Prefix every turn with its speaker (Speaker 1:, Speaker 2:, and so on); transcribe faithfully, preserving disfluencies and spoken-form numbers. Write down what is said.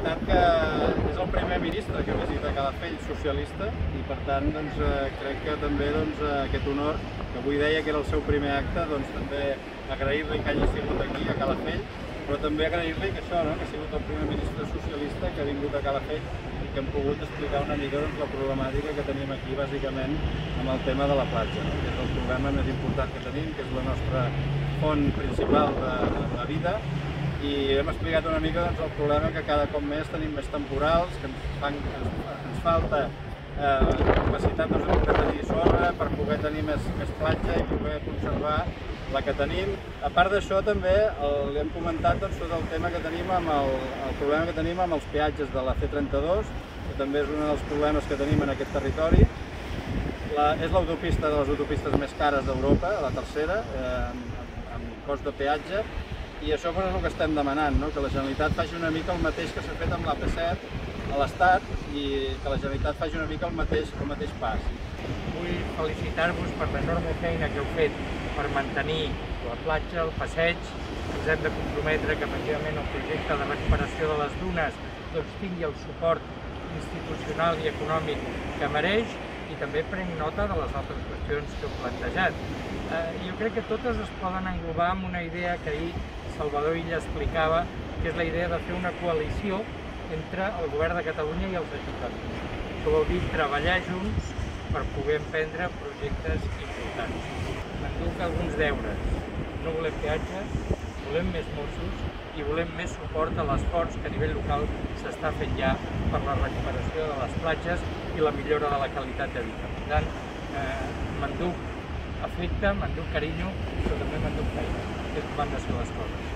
Speaker 1: veritat que és el primer ministre que visita Calafell, socialista, i per tant doncs, crec que també doncs, aquest honor, que avui deia que era el seu primer acte, doncs també agrair-li que hagi sigut aquí a Calafell, però també agrair-li que això, no? que ha sigut el primer ministre socialista que ha vingut a Calafell i que hem pogut explicar una mica doncs, la problemàtica que tenim aquí, bàsicament, amb el tema de la platja, no? que és el problema més important que tenim, que és la nostra font principal de, de la vida, i hem explicat una mica doncs, el problema que cada cop més tenim més temporals, que ens, fan, ens, ens falta eh, capacitat doncs, de poder tenir sorra, per poder tenir més, més platja i poder conservar la que tenim. A part d'això també el, hem comentat doncs, tot el tema que tenim amb el, el problema que tenim amb els peatges de la C trenta-dos, que també és un dels problemes que tenim en aquest territori. La, és l'autopista de les autopistes més cares d'Europa, la tercera, eh, amb, amb cost de peatge, i això és el que estem demanant, no? que la Generalitat faci una mica el mateix que s'ha fet amb l'A P set a l'Estat i que la Generalitat faci una mica el mateix, el mateix pas.
Speaker 2: Vull felicitar-vos per l'enorme feina que heu fet per mantenir la platja, el passeig. Ens hem de comprometre que efectivament el projecte de recuperació de les dunes doncs, tingui el suport institucional i econòmic que mereix, i també prenc nota de les altres qüestions que heu plantejat. Eh, jo crec que totes es poden englobar amb una idea que ahir Salvador Illa explicava, que és la idea de fer una coalició entre el govern de Catalunya i els ajuntaments. Això vol dir treballar junts per poder emprendre projectes importants. M'enduc alguns deures. No volem peatges, volem més Mossos i volem més suport a l'esforç que a nivell local s'està fent ja per la recuperació de les platges i la millora de la qualitat de vida. Per tant, eh, m'enduc aflicte, m'enduc carinyo, però també m'enduc feina, que és com han de ser les coses.